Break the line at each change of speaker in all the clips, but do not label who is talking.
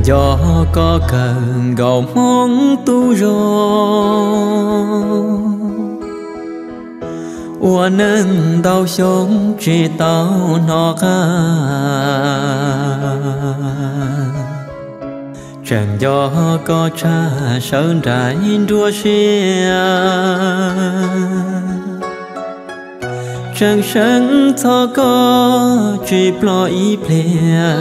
gió có cần gầu mong tu rồi ua nên đau sống chỉ tao nó ca chẳng gió có cha sơn trải đua xia chẳng sáng thọ có chỉ lo ý plea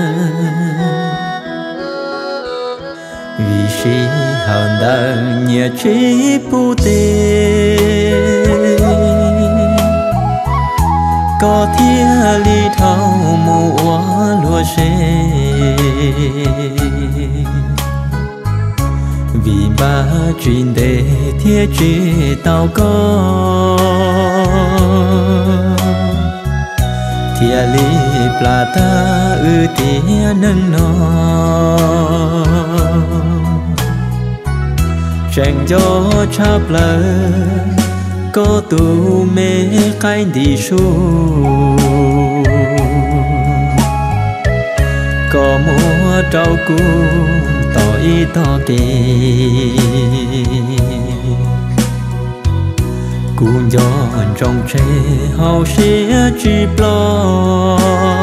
vì si hờn đàn nhẹ chỉ bu tê có thia ly thâu mùa lúa xe vì ba chuyện để thiết chỉ tao có thia ly plata ư tia nâng nó chẳng gió chắp lỡ có tu mê cái đi su có mua trâu cu tội to kì cuồng gió trong tre hậu xía chỉ lo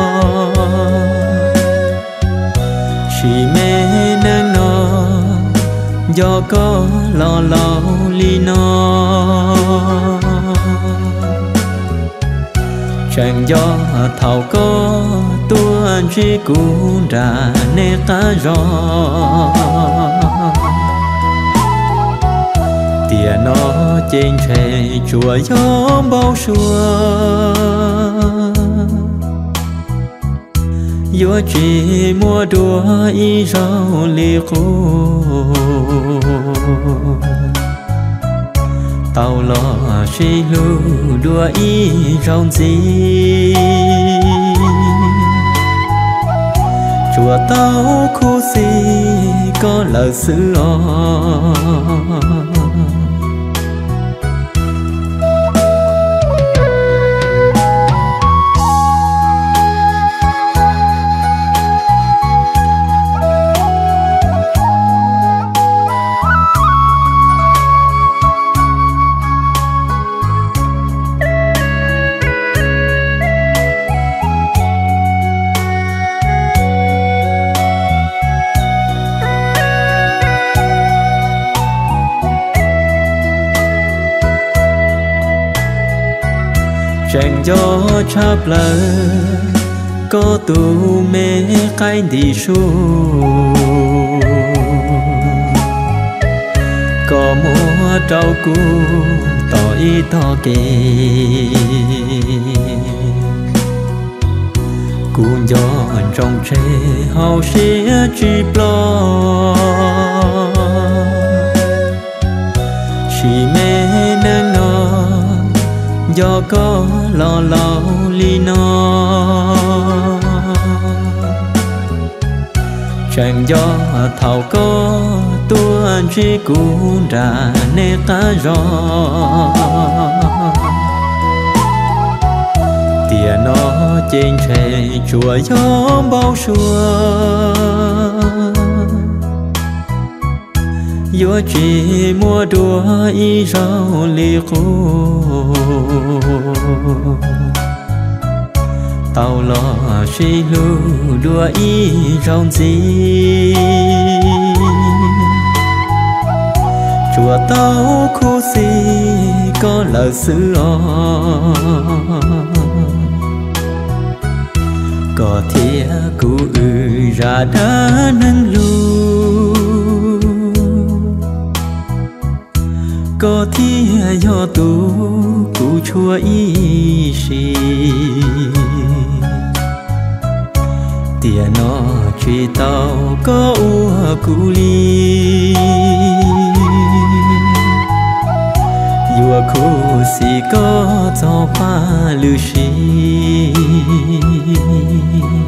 chỉ mê nâng nó do có lo ly nó chẳng gió thầu có tuôn chỉ cũng ra nê cá gió tia nó trên tre chùa gió bao xua gió chỉ mua đùa y rau li khô tao lo xí lu đùa y rau gì chùa tao khu xì có lời xứ chẳng gió chắp lỡ có tu mê cái đi su có mua trâu cu tội to kì cuồng gió trong tre hậu xía chỉ lo chỉ mê nâng nó do có lo ly nó chẳng gió thầu có tuôn chỉ cũng ra nê cá gió tia nó trên tre chùa gió bao xua gió chỉ mua đùa y rau li khô tao lo xí lu đùa y rau gì chùa tao khu xì có lời xứ có thia cụ ra đã nâng lu có thia do tu cụ chua y xì tia nó chỉ tao có ua cụ ly vua khu xì có cho pha lưu xì